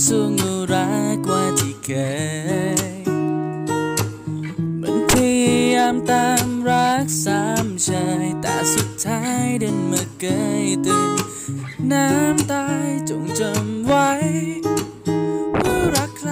สู้งูรักกว่าที่เคยมันพยายามตามรักสามเชยแต่สุดท้ายเดินมาเกยตื่นน้ำตายจงจำไว้ว่ารักใคร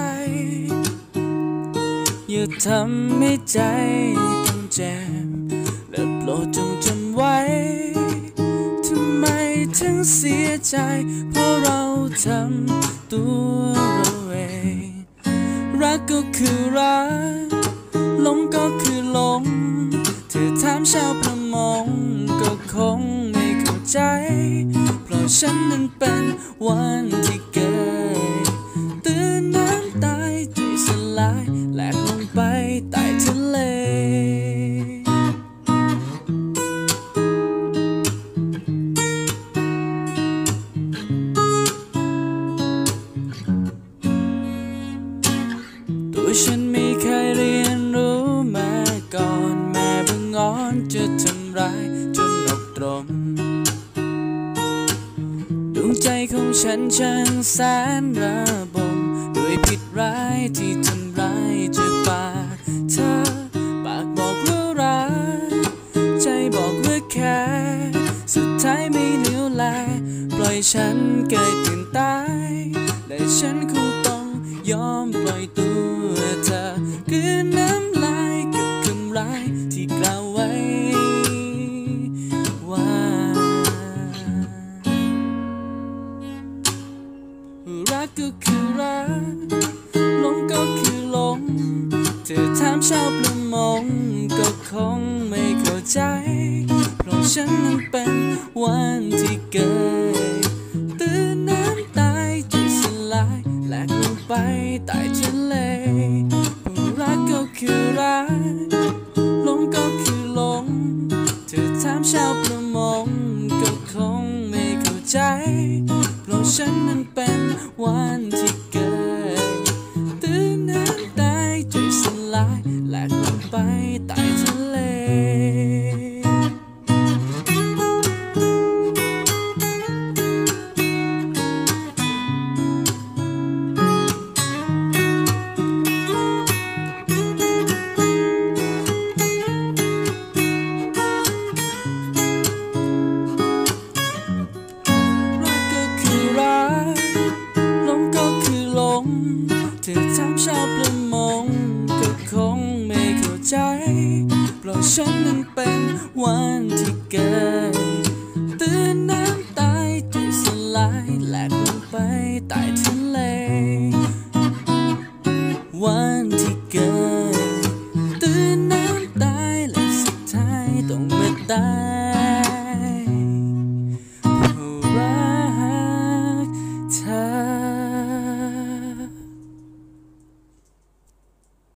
อย่าทำให้ใจต้องเจ็บและโปรดจงจำไว้ทำไมถึงเสียใจเพราะเราทำตัวเราเองรักก็คือรักหลงก็คือหลงเธอถามชาวประมงก็คงไม่เข้าใจเพราะฉันนั้นเป็นวันที่เกิดตื่นน้ำตายใจสลายแหลกลงไปใต้ทะเลตัวฉันไม่เคยเรียนรู้มาก่อนแม่บังอ่อนจะทำร้ายจนอกตรมดวงใจของฉันช่างแสนระบมด้วยพิษร้ายที่ทำร้ายจากปากเธอปากบอกว่ารักใจบอกว่าแค่สุดท้ายไม่เหลียวแลปล่อยฉันเกิดตื่นตายและฉันคงต้องยอมปล่อยตัวเธอคืนน้ำลายกับคำร้ายที่กล่าวไว้ว่ารักก็คือรักหลงก็คือหลงเธอถามชาวประมงก็คงไม่เข้าใจเพราะฉันนั้นเป็นวันที่เกิดตื่นน้ำตายใจสลายแหลกลงไปใต้ทะเลเพราะรักก็คือรักหลงก็คือหลงเธอถามชาวประมงก็คงไม่เข้าใจเพราะฉันนั้นเป็นวันที่เกิดตื่นน้ำตายใจสลายแหลกลงไปใต้ทะเลเธอถามชาวประมงก็คงไม่เข้าใจเพราะฉันนั้นเป็นวันที่เกิดตื่นน้ำตายใจสลายแหลกลงไปใต้ทะเลวันที่เกิดตื่นน้ำตายและสุดท้ายต้องมาตาย